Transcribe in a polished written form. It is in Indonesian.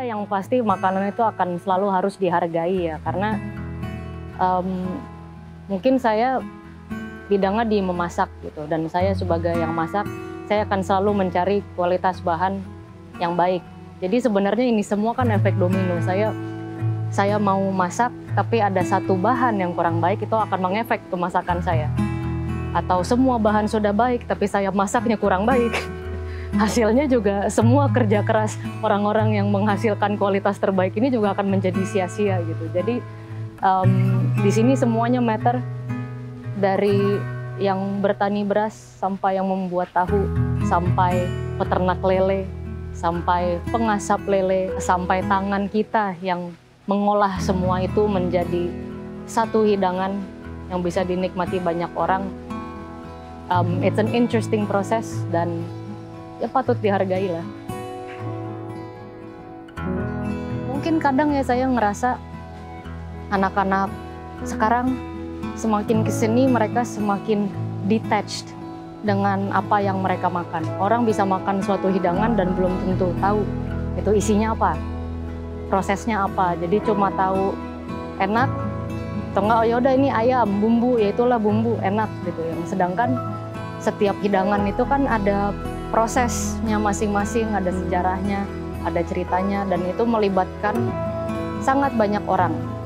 yang pasti makanan itu akan selalu harus dihargai ya, karena mungkin saya bidangnya di memasak gitu, dan saya sebagai yang masak, saya akan selalu mencari kualitas bahan yang baik. Jadi sebenarnya ini semua kan efek domino. Saya mau masak, tapi ada satu bahan yang kurang baik, itu akan mengefek ke masakan saya. Atau semua bahan sudah baik, tapi saya masaknya kurang baik. Hasilnya juga semua kerja keras orang-orang yang menghasilkan kualitas terbaik ini juga akan menjadi sia-sia gitu. Jadi di sini semuanya matter, dari yang bertani beras sampai yang membuat tahu, sampai peternak lele, sampai pengasap lele, sampai tangan kita yang mengolah semua itu menjadi satu hidangan yang bisa dinikmati banyak orang. It's an interesting process dan ya patut dihargai lah. Mungkin kadang ya saya ngerasa anak-anak sekarang semakin kesini mereka semakin detached dengan apa yang mereka makan. Orang bisa makan suatu hidangan dan belum tentu tahu itu isinya apa, prosesnya apa. Jadi cuma tahu enak, atau enggak, oh yaudah ini ayam, bumbu, ya itulah bumbu, enak gitu ya. Sedangkan setiap hidangan itu kan ada prosesnya masing-masing, ada sejarahnya, ada ceritanya, dan itu melibatkan sangat banyak orang.